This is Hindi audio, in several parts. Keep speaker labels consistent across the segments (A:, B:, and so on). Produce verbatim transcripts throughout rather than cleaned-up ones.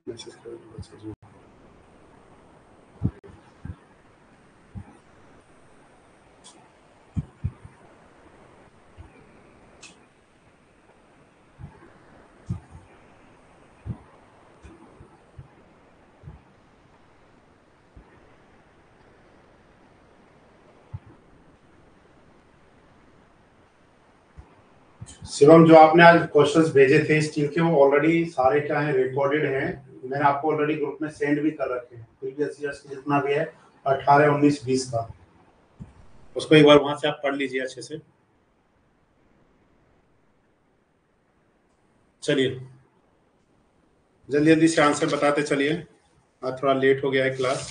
A: मैसेज करो। शिवम, जो आपने आज क्वेश्चंस भेजे थे स्टील के, वो ऑलरेडी सारे क्या है रिकॉर्डेड हैं। मैंने आपको ऑलरेडी ग्रुप में सेंड भी कर रखे हैं। प्रीवियस ईयर्स की जितना भी है अठारह उन्नीस बीस का, उसको एक बार वहां से आप पढ़ लीजिए अच्छे से। चलिए जल्दी जल्दी से आंसर बताते चलिए, आज थोड़ा लेट हो गया है class.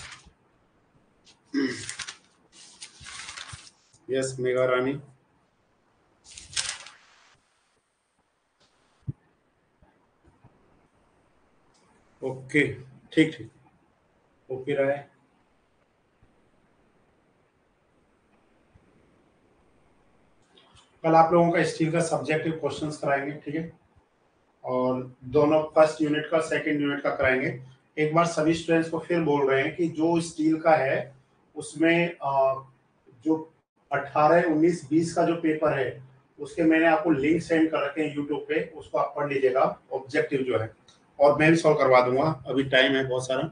A: Yes Megha Rani, okay ठीक ठीक, ओके राय। कल आप लोगों का स्टील का सब्जेक्टिव क्वेश्चंस कराएंगे, ठीक है, और दोनों फर्स्ट यूनिट का सेकंड यूनिट का कराएंगे। एक बार सभी स्टूडेंट्स को फिर बोल रहे हैं कि जो स्टील का है उसमें जो अठारह उन्नीस बीस का जो पेपर है उसके मैंने आपको लिंक सेंड कर रखे हैं यूट्यूब पे, उसको आप पढ़ लीजिएगा, ऑब्जेक्टिव जो है, और मैं भी सॉल्व करवा दूंगा, अभी टाइम है बहुत सारा।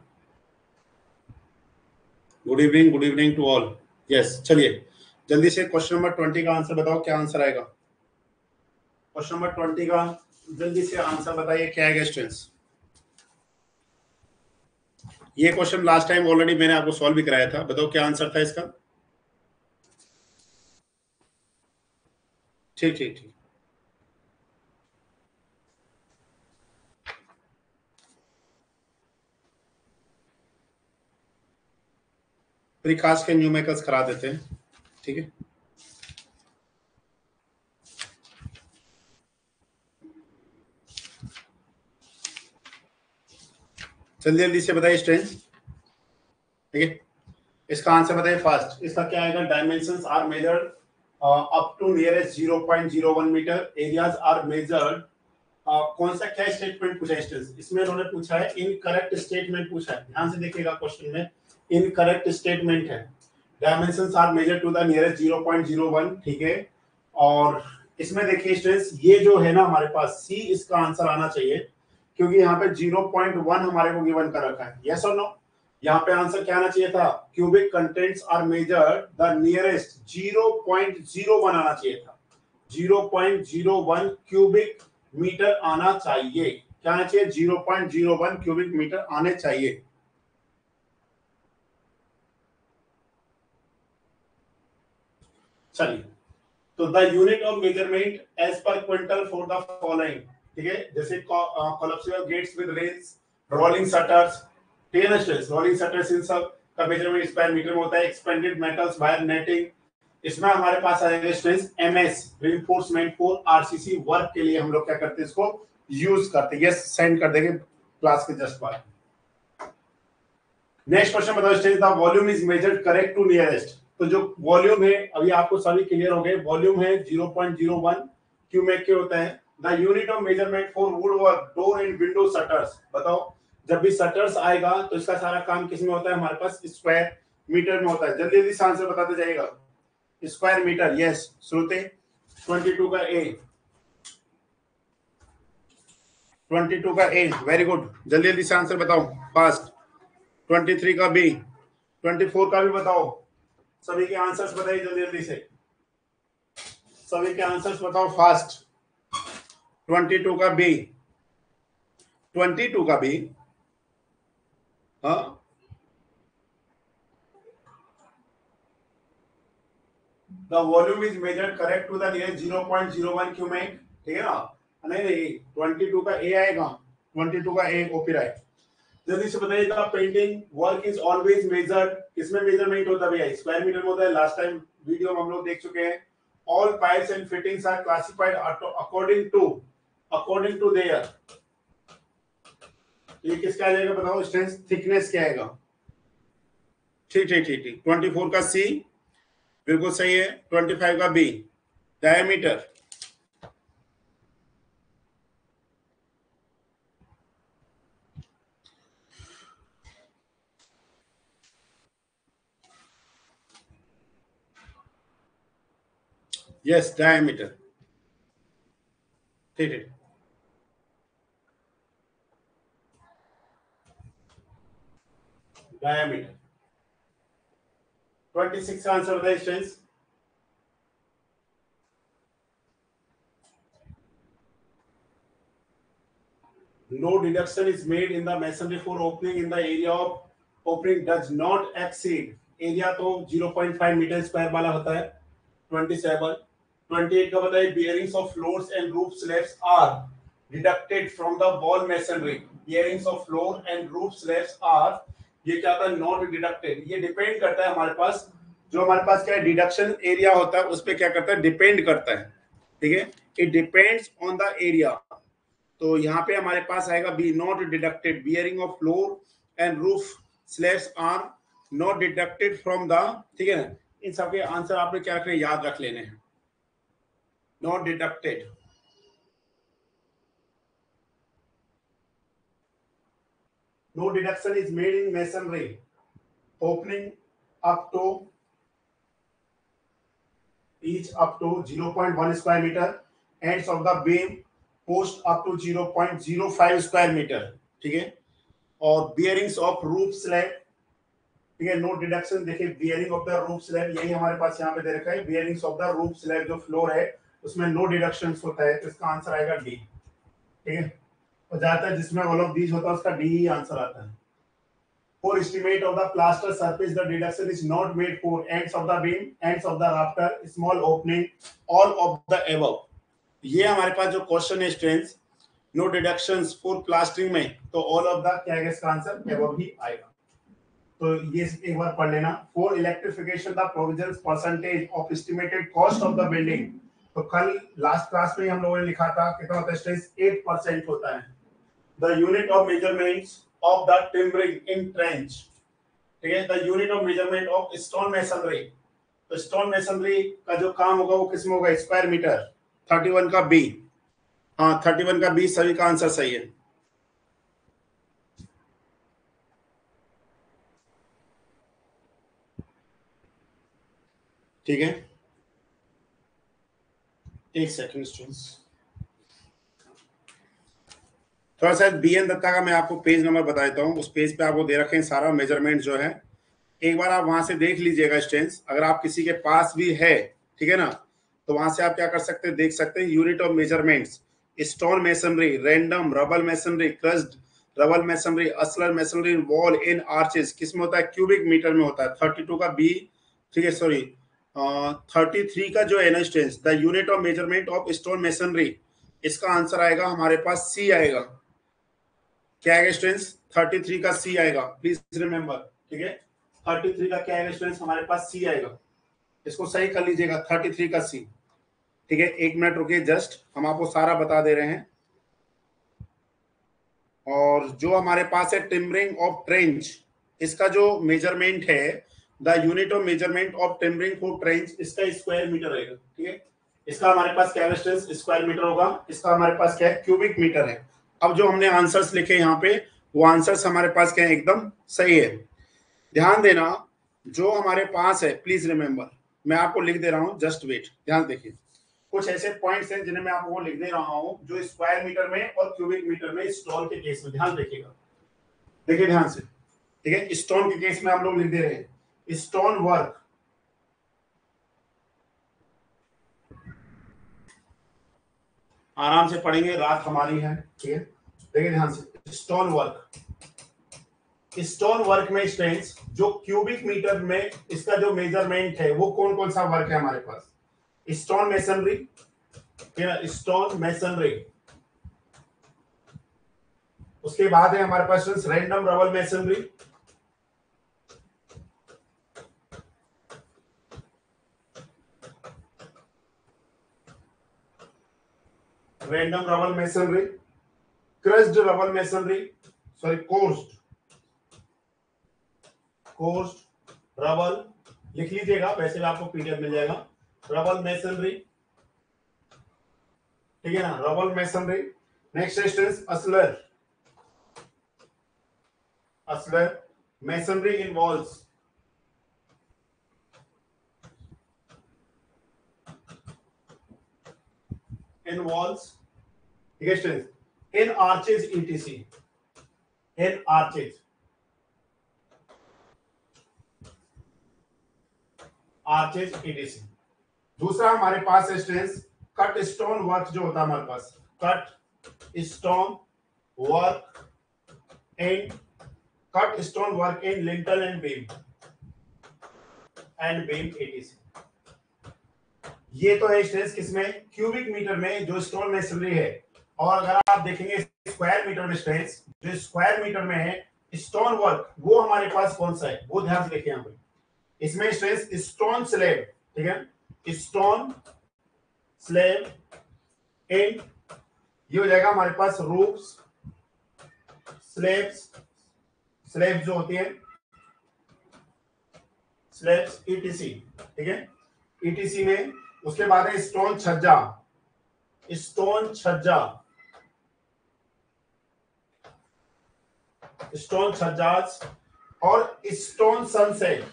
A: Good evening, good evening to all. Yes चलिए जल्दी से क्वेश्चन नंबर ट्वेंटी का आंसर बताओ, क्या आंसर आएगा? क्वेश्चन नंबर ट्वेंटी का जल्दी से आंसर बताइए, क्या आएगा स्टूडेंट्स? ये क्वेश्चन लास्ट टाइम ऑलरेडी मैंने आपको सॉल्व भी कराया था, बताओ क्या आंसर था इसका? ठीक ठीक ठीक, प्रीकास्ट के न्यूमेरिकल्स करा देते हैं, ठीक है। जल्दी जल्दी से बताइए स्टूडेंट्स, ठीक है। इसका आंसर बताइए फास्ट, इसका क्या आएगा? Dimensions are measured up to nearest zero point zero one metre, areas are measured. कौन सा क्या स्टेटमेंट पूछा है स्टूडेंट्स? इसमें उन्होंने पूछा है इनकरेक्ट स्टेटमेंट पूछा है, ध्यान से देखिएगा क्वेश्चन में इनकरेक्ट स्टेटमेंट है। Dimensions are measured to the nearest zero point zero one, ठीक है। और इसमें देखिए स्टूडेंट्स, ये जो है ना हमारे पास सी, इसका आंसर आना चाहिए, क्योंकि यहाँ पे ज़ीरो पॉइंट वन हमारे को गिवन कर रखा है। यस और नो? यहाँ पे आंसर क्या आना चाहिए था? Cubic contents are measured the nearest zero point zero one आना चाहिए था, zero point zero one cubic metre आना चाहिए। क्या आना चाहिए? Zero point zero one cubic metre आने चाहिए। चलिए, तो the unit of measurement as per quintal for the following, ठीक है, जैसे collapsible gates with rails, rolling shutters, tenstress, rolling shutters, इन सब का मेजरमेंट स्क्वायर मीटर में होता है। एक्सपेंडेड मेटल्स, वायर नेटिंग, इसमें हमारे पास आएगा strength MS, reinforcement for RCC work के लिए हम लोग क्या करते हैं, इसको यूज करते हैं। यस सेंड कर देंगे क्लास के जस्ट बाद। नेक्स्ट क्वेश्चन बताओ stage the volume is measured correct to nearest. तो जो वॉल्यूम है अभी आपको सभी क्लियर हो गए, वॉल्यूम है zero point zero one cumec के होता है। The unit of measurement for wood work, door and window shutters, बताओ जब भी शटर्स आएगा तो इसका सारा काम किस में होता है? हमारे पास स्क्वायर मीटर में होता है। जल्दी जल्दी से आंसर बताते जाइएगा। Square metre, yes Shruti. बाईस का ए, बाईस का ए, वेरी गुड। जल्दी जल्दी से आंसर बताओ फास्ट। तेईस का बी, चौबीस का भी बताओ। सभी के आंसर्स बताइए जल्दी जल्दी से, सभी के आंसर्स बताओ फास्ट। बाईस का बी, बाईस का बी, हाँ the volume is measured correct to the nearest zero point zero one cumec, ठीक है ना? नहीं नहीं, बाईस का ए आएगा, बाईस का ए कॉपीराइट। जल्दी से बताइए the painting work is always measured, किसमें मेजरमेंट होता है भैया? स्क्वायर मीटर में होता है। लास्ट टाइम वीडियो में हम लोग देख चुके हैं। All pipes and fittings are classified according to according to their, ये किसका आ जाएगा बताओ स्ट्रेंथ? थिकनेस क्या आएगा? ठीक ठीक ठीक ठीक, चौबीस का सी बिल्कुल सही है, पच्चीस का बी डायमीटर, यस डायमीटर, ठीक है। डायमीटर ट्वेंटी सिक्स का आंसर बताइए students. No deduction is made in the masonry for opening in the area of opening does not exceed area तो zero point five metre square वाला होता है। twenty-seven twenty-eight का बताइए bearings of floors and roof slabs are deducted from the wall masonry। bearings of floor and roof slabs are, ये क्या था, not deducted। ये डिपेंड करता है हमारे पास, जो हमारे पास क्या है डिडक्शन एरिया होता है उस पर क्या करता है, डिपेंड करता है, ठीक है। It depends on the area. तो यहाँ पे हमारे पास आएगा B not deducted, bearing of floor and roof slabs are not deducted from the, ठीक है ना। इन सबके आंसर आपने क्या रखने, याद रख लेने हैं। Not deducted, no deduction is made in masonry opening up to each up to zero point one square meter, ends of the beam post up to zero point zero five square meter, ठीक है। और bearings of roof slab, ठीक है, नो डिडक्शन। देखिए bearing of the roof slab, यही हमारे पास यहाँ पे दे रखा है, bearings of the roof slab जो फ्लोर है उसमें नो डिडक्शन होता है, तो इसका आंसर आएगा डी, ठीक है। और ज्यादातर जिसमें ऑल ऑफ दीज होता है उसका डी ही आंसर आता है। For estimate of the plaster surface, the deduction is not made for ends of the beam, ends of the rafter, small opening, all of the above। ये हमारे पास जो क्वेश्चन है students, no deductions for plastering में, तो ऑल ऑफ द क्या है इसका आंसर above ही आएगा। तो ये एक बार पढ़ लेना। For electrification the provisions percentage of estimated cost of the building, तो कल लास्ट क्लास में हम लोगों ने लिखा था कितना होता है स्टूडेंट्स, एट परसेंट होता है। The unit of measurements of the timbering in trench, ठीक है। the unit of measurement of stone masonry, तो stone masonry का जो काम होगा वो किसमें होगा, स्क्वायर मीटर। thirty-one का बी, हाँ thirty-one का बी सभी का आंसर सही है। ठीक है, एक सेकंड स्टूडेंट्स, थोड़ा सा बी एन दत्ता का मैं आपको पेज नंबर बता देता हूँ। उस पेज पे आपको दे रखे हैं सारा मेजरमेंट जो है, एक बार आप वहां से देख लीजिएगा स्टूडेंट्स। अगर आप किसी के पास भी है, ठीक है ना, तो वहां से आप क्या कर सकते हैं, देख सकते हैं। Unit of measurements, stone masonry, random rubble masonry, crossed rubble masonry, ashlar masonry, wall in arches किस में होता है, क्यूबिक मीटर में होता है। थर्टी टू का बी, ठीक है, सॉरी थर्टी थ्री का जो है ना students, the unit of measurement of stone masonry, इसका आंसर आएगा हमारे पास सी आएगा। क्या आएगा स्टूडेंट्स, थर्टी थ्री का सी आएगा, प्लीज रिमेंबर, ठीक है। थर्टी थ्री का क्या आएगा स्टूडेंट्स, हमारे पास सी आएगा। इसको सही कर लीजिएगा, थर्टी थ्री का सी, ठीक है। एक मिनट रुकिए, जस्ट हम आपको सारा बता दे रहे हैं। और जो हमारे पास है टिम्बरिंग ऑफ ट्रेंच, इसका जो मेजरमेंट है, the unit of measurement of timbering for trench, इसका स्क्वायर मीटर रहेगा, ठीक है। इसका हमारे पास क्या है स्क्वायर मीटर होगा, इसका हमारे पास क्या है, क्यूबिक मीटर है। अब जो हमने आंसर्स लिखे यहाँ पे, वो आंसर्स हमारे पास क्या है, एकदम सही है। ध्यान देना, जो हमारे पास है, प्लीज रिमेंबर, मैं आपको लिख दे रहा हूं, जस्ट वेट, ध्यान देखिए। कुछ ऐसे पॉइंट्स हैं जिन्हें मैं आपको लिख दे रहा हूं, जो स्क्वायर मीटर में और क्यूबिक मीटर में स्टोन के केस में, ध्यान देखिएगा, देखिए ध्यान से, ठीक है। स्टोन के केस में हम लोग लिख दे रहे हैं, स्टोन वर्क, आराम से पढ़ेंगे, रात हमारी है, ठीक है। देखिए ध्यान से, स्टोन वर्क, स्टोन वर्क में स्ट्रेंथ जो क्यूबिक मीटर में इसका जो मेजरमेंट है, वो कौन कौन सा वर्क है हमारे पास, स्टोन मेसनरी, स्टोन मेसनरी, उसके बाद है हमारे पास random rubble masonry, random rubble masonry, crossed rubble masonry, sorry coursed, coursed rubble लिख लीजिएगा, वैसे भी आपको पीडीएफ मिल जाएगा। रबल मेसनरी, ठीक है ना, rubble masonry. Next instance ashlar, ashlar masonry in walls, in walls, ठीक है students, in arches ETC, in arches, arches ETC. दूसरा हमारे पास है स्टूडेंट्स कट स्टोन वर्क जो होता है हमारे पास, cut stone work in, cut stone work in lintel and beam and beam ETC. ये तो है स्टूडेंट्स किसमें, क्यूबिक मीटर में जो स्टोन मेसनरी है। और अगर आप देखेंगे स्क्वायर मीटर में स्टूडेंट्स, जो स्क्वायर मीटर में है स्टोन वर्क, वो हमारे पास कौन सा है, वो ध्यान से देखिए यहाँ पे। इसमें स्टूडेंट्स स्टोन स्लैब, ठीक है, स्टोन स्लैब इन, ये हो जाएगा हमारे पास रूफ्स, स्लैब्स, स्लैब्स जो होती है स्लैब्स ईटीसी, ठीक है, ईटीसी में। उसके बाद है स्टोन छज्जा, स्टोन छज्जा, स्टोन छज्जाज और स्टोन सनसेट।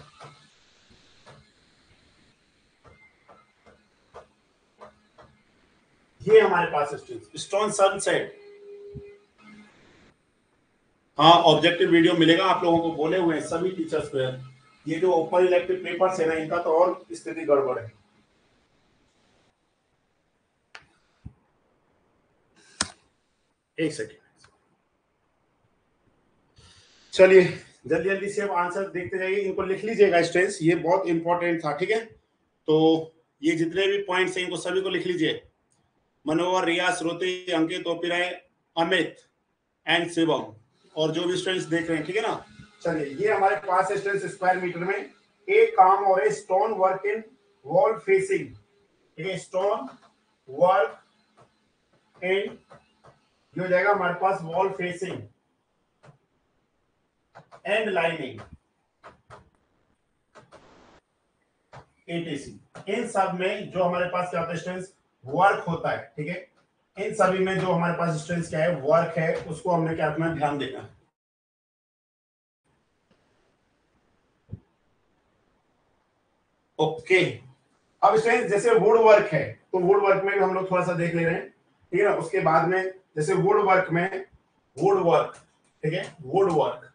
A: ये हमारे पास स्टोन सनसेट। हाँ, ऑब्जेक्टिव वीडियो मिलेगा आप लोगों को, बोले हुए हैं सभी टीचर्स को। ये जो ओपन इलेक्टिव पेपर्स है ना, इनका तो और स्थिति गड़बड़ है। एक सेकेंड, चलिए जल्दी जल्दी से अब आंसर देखते जाइए, इनको लिख लीजिएगा स्टूडेंट्स, ये बहुत इंपॉर्टेंट था, ठीक है। तो ये जितने भी पॉइंट्स हैं इनको सभी को लिख लीजिए। मनोहर, रिया, श्रुति, अंकित, ओपिराय, अमित एंड शिवम, और जो भी स्टूडेंट्स देख रहे हैं, ठीक है ना। चलिए ये हमारे पास है स्टूडेंट्स स्क्वायर मीटर में ए काम और a stone work in wall facing, ठीक है, स्टोन वर्क इन, ये हो जाएगा हमारे पास wall facing and lining ETC. इन सब में जो हमारे पास क्या होता है स्टूडेंट्स, वर्क होता है, ठीक है। इन सभी में जो हमारे पास स्टूडेंट्स क्या है, वर्क है, उसको हमने क्या अपना ध्यान देना है। ओके, अब स्टूडेंट्स जैसे वुड वर्क है, तो वुड वर्क में भी हम लोग थोड़ा सा देख ले रहे हैं, ठीक है ना। उसके बाद में जैसे वुड वर्क में, वुड वर्क, ठीक है, वुड वर्क,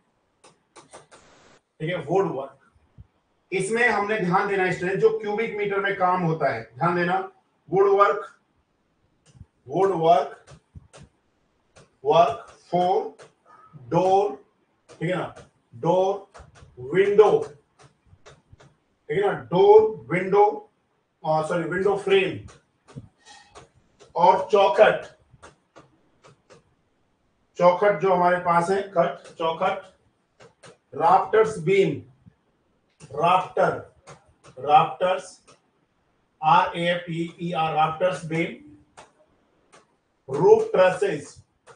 A: ठीक है, वुड वर्क, इसमें हमने ध्यान देना है स्टूडेंट, जो क्यूबिक मीटर में काम होता है, ध्यान देना। Wood work, wood work, work for door, ठीक है ना, डोर, विंडो, ठीक है ना, door, window, sorry window frame और चौखट, चौखट जो हमारे पास है, कट, चौखट, rafters beam, rafter, rafters, R A P E R, rafters beam, roof trusses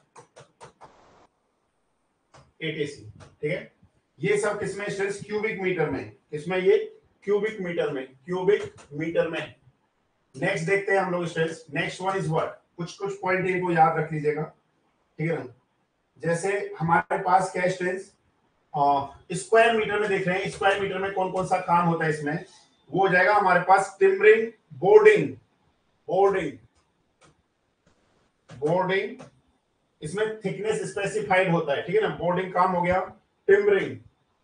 A: ETC, ठीक है। ये सब किसमें स्टूडेंट्स, क्यूबिक मीटर में, किसमें, ये क्यूबिक मीटर में, क्यूबिक मीटर में। नेक्स्ट देखते हैं हम लोग students, next one is what, कुछ कुछ पॉइंट इनको याद रख लीजिएगा, ठीक है ना। जैसे हमारे पास क्या स्टूडेंट्स, स्क्वायर मीटर में देख रहे हैं, स्क्वायर मीटर में कौन कौन सा काम होता है इसमें, वो हो जाएगा हमारे पास टिम्बरिंग, बोर्डिंग, बोर्डिंग, बोर्डिंग, इसमें थिकनेस स्पेसिफाइड होता है, ठीक है ना, बोर्डिंग काम हो गया। टिम्बरिंग,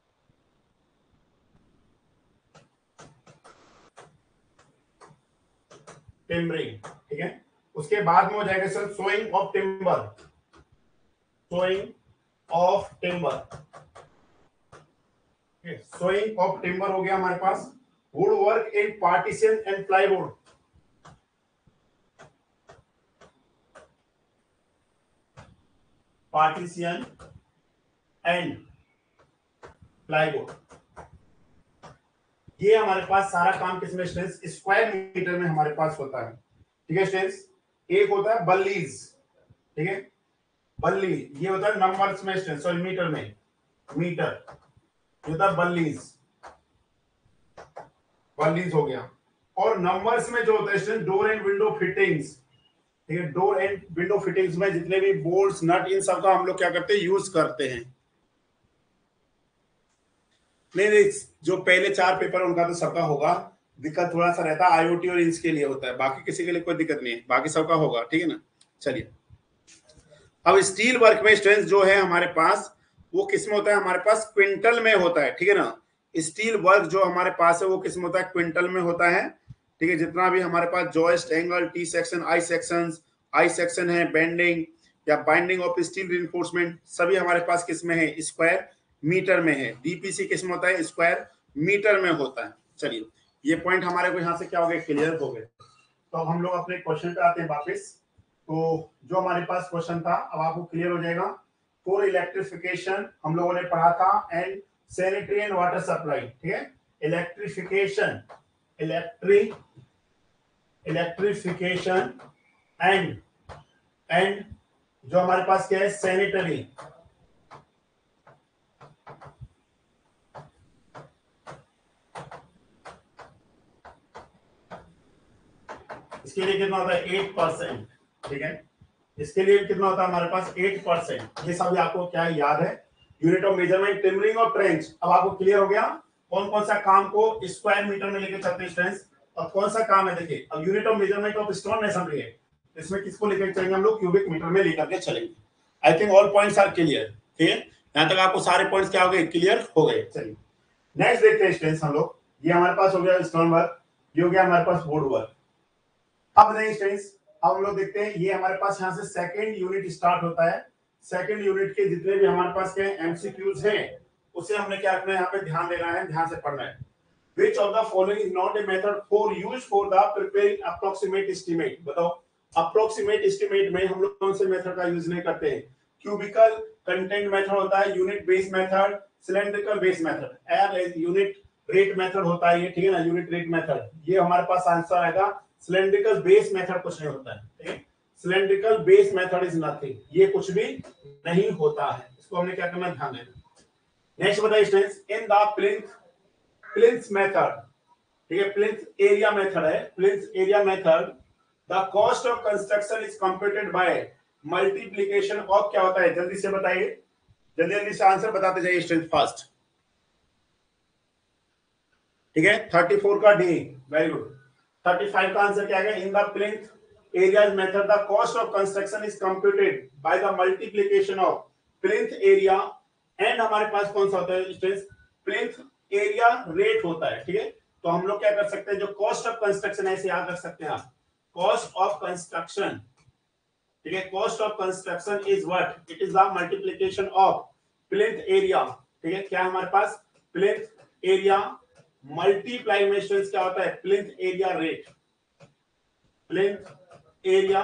A: टिम्बरिंग, ठीक है। उसके बाद में हो जाएगा sir sawing of timber, sawing of timber, sawing of timber हो गया हमारे पास। Wood work in partition and plywood, partition and plywood, ये हमारे पास सारा काम किसमें स्टूडेंट्स, स्क्वायर मीटर में हमारे पास होता है, ठीक है स्टूडेंट्स। एक होता है बल्लीज, ठीक है, बल्ली, ये होता है नंबर्स में स्टूडेंट्स, सॉरी मीटर में, मीटर, ये होता है बल्लीज, बल्लीज हो गया। और नंबर्स में जो होता है student, door and window fittings, ठीक है, डोर एंड विंडो फिटिंग्स में जितने भी बोल्ट्स, नट, इन सब का हम लोग क्या करते हैं, यूज करते हैं। नहीं नहीं, जो पहले चार पेपर उनका तो सबका होगा, दिक्कत थोड़ा सा रहता है आईओटी और इंच के लिए होता है, बाकी किसी के लिए कोई दिक्कत नहीं है, बाकी सबका होगा, ठीक है ना। चलिए, अब स्टील वर्क में स्ट्रेंथ जो है हमारे पास वो किस में होता है, हमारे पास क्विंटल में होता है, ठीक है ना। स्टील वर्क जो हमारे पास है वो किस में होता है, क्विंटल में होता है, ठीक है। जितना भी हमारे पास joist, angle, T section, I section, I section है, बेंडिंग या बाइंडिंग ऑफ स्टील रिइंफोर्समेंट, सभी हमारे पास किस में है, स्क्वायर मीटर में है। डीपीसी किस में होता है, स्क्वायर मीटर में होता है। चलिए, ये पॉइंट हमारे को यहाँ से क्या हो गए, क्लियर हो गए। तो अब हम लोग अपने क्वेश्चन पे आते हैं वापस। तो जो हमारे पास क्वेश्चन था अब आपको क्लियर हो जाएगा। फॉर इलेक्ट्रिफिकेशन हम लोगों ने पढ़ा था and sanitary and water supply, ठीक है। Electrification, electric electrification and and जो हमारे पास क्या है, सैनिटरी, इसके लिए कितना होता है, एट परसेंट, ठीक है। इसके लिए कितना होता है हमारे पास, एट परसेंट। ये सब आपको क्या है, याद है। यूनिट ऑफ मेजरमेंट, टिम्बरिंग और ट्रेंच। अब आपको क्लियर हो गया कौन कौन सा काम को स्क्वायर मीटर में लेके चलते हैं स्ट्रेंथ, और कौन सा काम है। देखिए, अब unit of measurement of stone masonry है, इसमें किसको लेकर चलेंगे हम लोग, क्यूबिक मीटर में लेकर के चलेंगे। I think all points are clear, ठीक है। यहां तक आपको सारे पॉइंट्स क्या हो गए, क्लियर हो गए। चलिए नेक्स्ट देखते हैं स्ट्रेंथ हम लोग। ये हमारे पास हो गया स्टोन वर्क, ये हो गया हमारे पास बोर्ड वर्क। अब नहीं स्ट्रेंथ, अब हम लोग देखते हैं, ये हमारे पास यहाँ से सेकंड यूनिट स्टार्ट होता है। सेकंड यूनिट के जितने भी हमारे पास के एमसीक्यूज हैं उसे हमने क्या रखना है, यहाँ पे ध्यान देना है, ध्यान से पढ़ना है। Which of the following is not a method for use for the preparing approximate estimate? बताओ, approximate estimate में हम लोग कौन से मेथड का यूज नहीं करते हैं। क्यूबिकल कंटेंट मेथड होता है, unit base method, cylindrical base method, air unit rate method होता है ये, ठीक है ना, यूनिट रेट मेथड। ये हमारे पास आंसर आएगा। सिलेंड्रिकल बेस मेथड कुछ नहीं होता है, ठीक है। Cylindrical base method is nothing, ये कुछ भी नहीं होता है, इसको हमने क्या करना, ध्यान देना। नेक्स्ट बताइए students, in the plinth plinth method, ठीक है, प्लिंथ एरिया मेथड है, plinth area method, the cost of construction is computed by multiplication of, क्या होता है, जल्दी से बताइए, जल्दी जल्दी से आंसर बताते जाइए स्टूडेंट फास्ट, ठीक है। थर्टी फोर का D, very good. Thirty five का आंसर क्या है, in the plinth areas method the cost of construction is computed by the multiplication of plinth area and हमारे पास कौन सा होता है स्टूडेंट्स, प्लिंथ एरिया रेट होता है, ठीक है। तो हम लोग क्या कर सकते हैं, जो कॉस्ट ऑफ कंस्ट्रक्शन है इसे याद रख सकते हैं आप, कॉस्ट ऑफ कंस्ट्रक्शन, ठीक है, cost of construction is what, it is the multiplication of plinth area, ठीक है। क्या हमारे पास, प्लिंथ एरिया मल्टीप्लाई में स्टूडेंट्स क्या होता है, plinth area rate, plinth area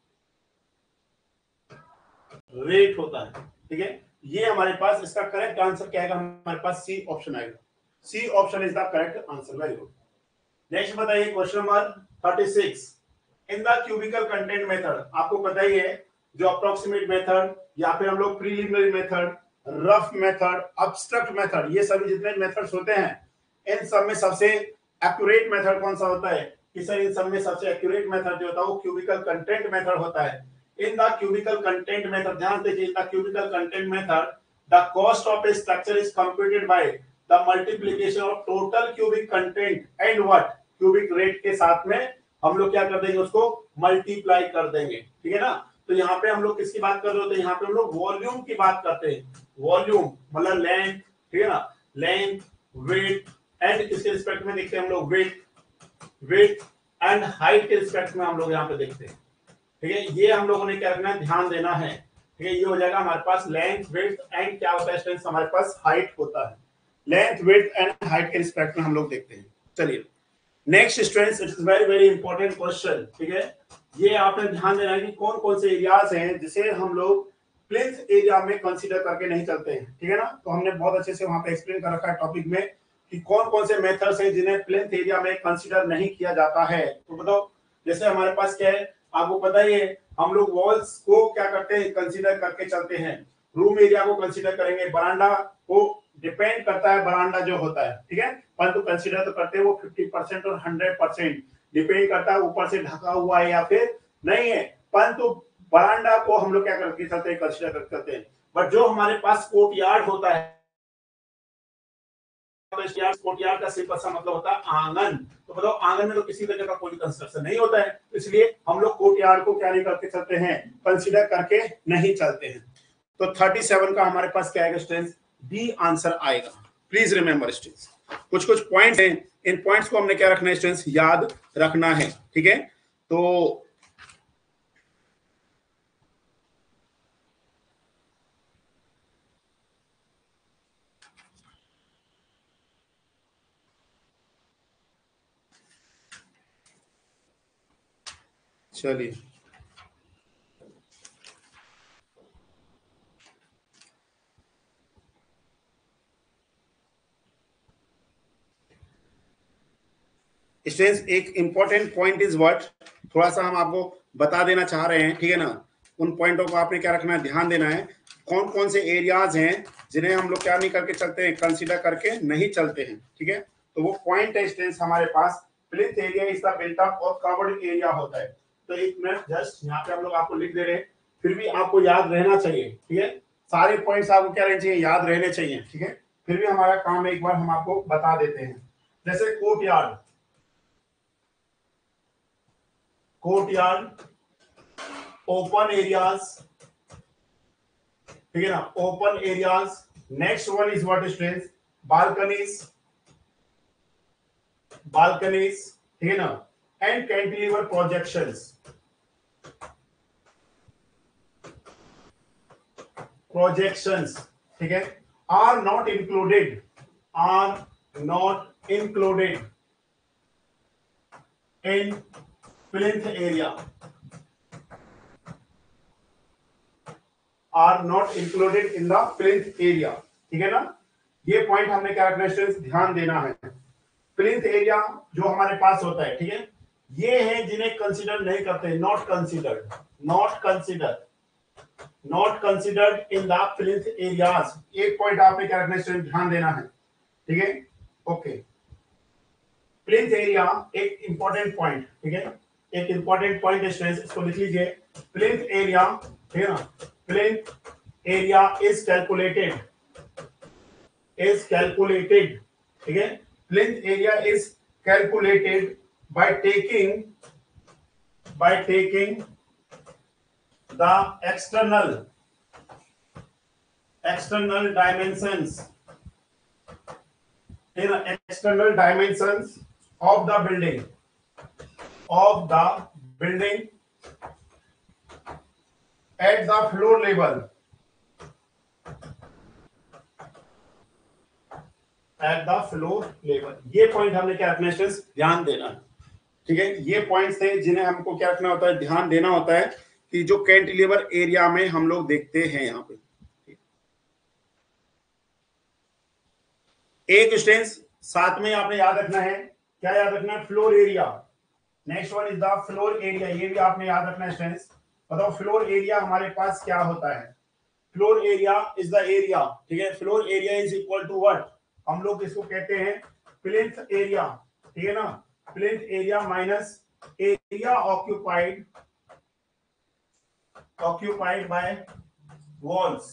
A: rate होता है, ठीक है। ये हमारे पास, इसका करेक्ट आंसर क्या आएगा, हमारे पास सी ऑप्शन आएगा, C option is the correct answer, very good. Next बताइए question number thirty six, in the cubical content method, आपको पता ही है जो अप्रोक्सीमेट मेथड या फिर हम लोग preliminary method, rough method, abstract method, ये सभी जितने मेथड्स होते हैं इन सब में सबसे एक्यूरेट मेथड कौन सा होता है, कि सर इन सब में सबसे एक्यूरेट मेथड जो होता है वो क्यूबिकल कंटेंट मेथड होता है। In the cubical content method, ध्यान देखिए, in the cubical content method, the cost of a structure is computed by the multiplication of total cubic content and what, cubic rate के साथ में हम लोग क्या कर देंगे, उसको मल्टीप्लाई कर देंगे, ठीक है ना। तो यहाँ पे हम लोग किसकी बात कर रहे होते हैं, यहाँ पे हम लोग वॉल्यूम की बात करते हैं, वॉल्यूम मतलब लेंथ, ठीक है ना, लेंथ, वेट एंड किसके रिस्पेक्ट में देखते हैं हम लोग, वेट, वेट एंड हाइट के रिस्पेक्ट में हम लोग यहाँ पे देखते हैं, ठीक है। ये हम लोगों ने क्या करना है, ध्यान देना है, ठीक है। ये हो जाएगा हमारे पास लेंथ, विड्थ एंड क्या होता है स्टूडेंट्स, हमारे पास हाइट होता है। लेंथ, विड्थ एंड हाइट के रिस्पेक्ट में हम लोग देखते हैं। चलिए next students, it is very very important question, ठीक है। ये आपने ध्यान देना है कि कौन कौन से एरियाज हैं जिसे हम लोग प्लिंथ एरिया में कंसीडर करके नहीं चलते हैं, ठीक है ना। तो हमने बहुत अच्छे से वहां पे एक्सप्लेन कर रखा है टॉपिक में कि कौन कौन से मेथड्स हैं जिन्हें प्लिंथ एरिया में कंसीडर नहीं किया जाता है। तो बताओ, जैसे हमारे पास क्या है, आपको पता ही है, हम लोग वॉल्स को क्या करते हैं, कंसीडर करके चलते हैं, रूम एरिया को कंसीडर करेंगे, बरांडा को डिपेंड करता है, बरांडा जो होता है, ठीक है, परंतु कंसीडर तो करते हैं वो फिफ्टी परसेंट और हंड्रेड परसेंट डिपेंड करता है ऊपर से ढका हुआ है या फिर नहीं है, परंतु बरांडा को हम लोग क्या करके चलते हैं, कंसीडर करते हैं। बट जो हमारे पास कोर्ट यार्ड होता है कोर्टयार्ड का सिंपल सा मतलब होता है आंगन। तो बताओ आंगन में तो किसी तरह का कोई कंस्ट्रक्शन नहीं होता है, इसलिए हम लोग कोर्टयार्ड को क्या नहीं करके चलते हैं, कंसीडर करके नहीं चलते हैं। तो सैंतीस का हमारे पास क्या आएगा स्टूडेंट्स, बी आंसर आएगा। प्लीज रिमेंबर स्टूडेंट्स, कुछ कुछ पॉइंट्स हैं, इन पॉइंट्स को हमने क्या रखना है स्टूडेंट्स, याद रखना है, ठीक है। तो चलिए स्टूडेंट्स, एक इंपॉर्टेंट पॉइंट इज व्हाट, थोड़ा सा हम आपको बता देना चाह रहे हैं, ठीक है ना। उन पॉइंटों को आपने क्या रखना है, ध्यान देना है। कौन कौन से एरियाज हैं जिन्हें हम लोग क्या नहीं करके चलते हैं, कंसीडर करके नहीं चलते हैं, ठीक है। तो वो पॉइंट है स्टूडेंट्स हमारे पास, plinth area is the built up और कवर्ड एरिया होता है। तो एक मिनट जस्ट यहाँ पे हम लोग आपको लिख दे रहे हैं, फिर भी आपको याद रहना चाहिए, ठीक है। सारे पॉइंट्स आपको क्या रहने चाहिए, याद रहने चाहिए, ठीक है। फिर भी हमारा काम है, एक बार हम आपको बता देते हैं। जैसे कोर्टयार्ड, कोर्टयार्ड, ओपन एरियाज, ठीक है ना, open areas. Next one is what students, balconies, balconies, ठीक है ना, एंड कैंटिलीवर प्रोजेक्शंस, प्रोजेक्शंस, ठीक है, are not included, are not included in plinth area, are not included in the plinth area, ठीक है ना। ये पॉइंट हमने क्या रखना है, ध्यान देना है। प्लिंथ एरिया जो हमारे पास होता है, ठीक है, ये है जिन्हें कंसीडर नहीं करते, not considered, not consider, not considered in the plinth areas. एक पॉइंट आपने क्या रखना है, ध्यान देना है, ठीक है। ओके, प्लिंथ एरिया एक इंपॉर्टेंट पॉइंट, ठीक है, एक इंपॉर्टेंट पॉइंट है स्टूडेंट्स, इसको लिख लीजिए। प्लिंथ एरिया, ठीक है ना, plinth area is calculated, is calculated, ठीक है। Plinth area is calculated by taking by taking the external external dimensions, in external dimensions of the building, of the building at the floor level, at the floor level। ये पॉइंट हमने क्या रखना है, ध्यान देना है, ठीक है। ये पॉइंट्स थे जिन्हें हमको क्या रखना होता है, ध्यान देना होता है, कि जो कैंटिलीवर एरिया में हम लोग देखते हैं यहाँ पे। एक स्टूडेंट्स साथ में आपने याद रखना है, क्या याद रखना है, floor area. Next one is the floor area, ये भी आपने याद रखना है स्टूडेंट्स। बताओ फ्लोर एरिया हमारे पास क्या होता है, floor area is the area, ठीक है। Floor area is equal to what, हम लोग इसको कहते हैं प्लिंथ एरिया, ठीक है ना। Plinth area minus area occupied, occupied by walls,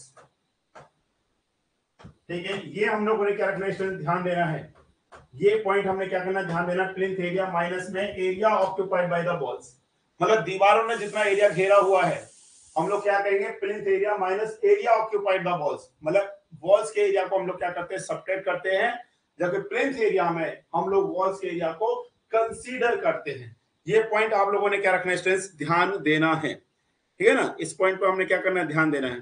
A: ठीक है। ये हम लोगों ने क्या रखना है, ध्यान देना है। ये पॉइंट हमने क्या करना, ध्यान देना, प्लिंथ एरिया माइनस में area occupied by the walls, मतलब दीवारों ने जितना एरिया घेरा हुआ है, हम लोग क्या कहेंगे, plinth area minus area occupied by walls, मतलब वॉल्स के एरिया को हम लोग क्या करते हैं, सब्ट्रैक्ट करते हैं, जबकि प्लिंथ एरिया में हम लोग वॉल्स के एरिया को कंसीडर करते हैं। ये पॉइंट आप लोगों ने क्या रखना है स्टूडेंट्स, ध्यान देना है, ठीक है ना। इस पॉइंट पर हमने क्या करना है, ध्यान देना है।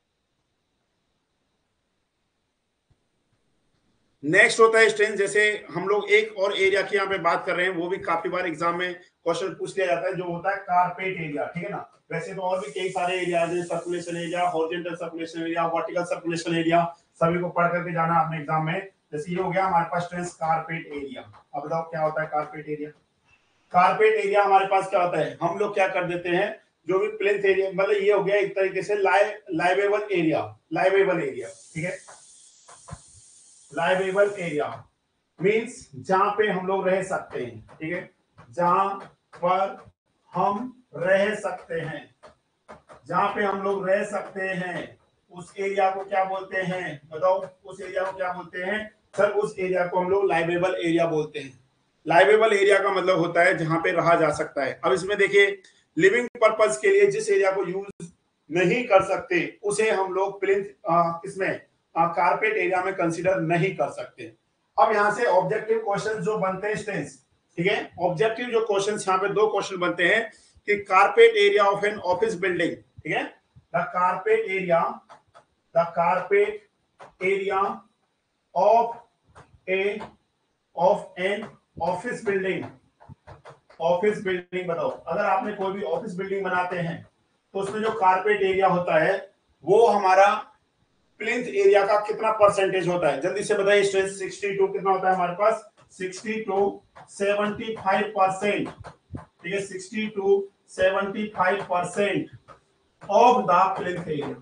A: नेक्स्ट होता है स्ट्रेंथ, जैसे हम लोग एक और एरिया की यहाँ पे बात कर रहे हैं, वो भी काफी बार एग्जाम में क्वेश्चन पूछ लिया जाता है, जो होता है कारपेट एरिया, ठीक है ना। वैसे तो और भी कई सारे एरिया हैं, circulation area, horizontal circulation area, vertical circulation area, सभी को पढ़ करके जाना अपने एग्जाम में। जैसे ये हो गया हमारे पास स्ट्रेंथ कारपेट एरिया। अब बताओ क्या होता है कारपेट एरिया। कारपेट एरिया हमारे पास क्या होता है, हम लोग क्या कर देते हैं, जो भी प्लिंथ एरिया, मतलब ये हो गया एक तरीके से लाइवेबल एरिया, लाइवेबल एरिया, ठीक है। लाइवेबल एरिया मींस जहां पे हम लोग रह सकते हैं, ठीक है, जहां पर हम रह सकते हैं, जहां पे हम लोग रह सकते हैं, उस एरिया को क्या बोलते हैं, बताओ उस एरिया को क्या बोलते हैं, सर उस एरिया को हम लोग लाइवेबल एरिया बोलते हैं। लाइवेबल एरिया का मतलब होता है जहां पे रहा जा सकता है। अब इसमें देखिए लिविंग पर्पज के लिए जिस एरिया को यूज नहीं कर सकते उसे हम लोग प्लिंथ किसमें कारपेट एरिया में कंसीडर नहीं कर सकते। अब यहाँ से ऑब्जेक्टिव क्वेश्चन जो बनते हैं स्टूडेंट्स, ठीक है, ऑब्जेक्टिव जो क्वेश्चन यहाँ पे दो क्वेश्चन बनते हैं कि carpet area of an office building, ठीक है, the carpet area the carpet area of a of an office building office building बताओ। अगर आपने कोई भी ऑफिस बिल्डिंग बनाते हैं तो उसमें जो कारपेट एरिया होता है वो हमारा प्लिंथ एरिया का कितना परसेंटेज होता है, जल्दी से बताइए स्टूडेंट्स। सिक्सटी टू कितना होता है हमारे पास, sixty to seventy five percent, ठीक है, sixty to seventy five percent of the plinth area.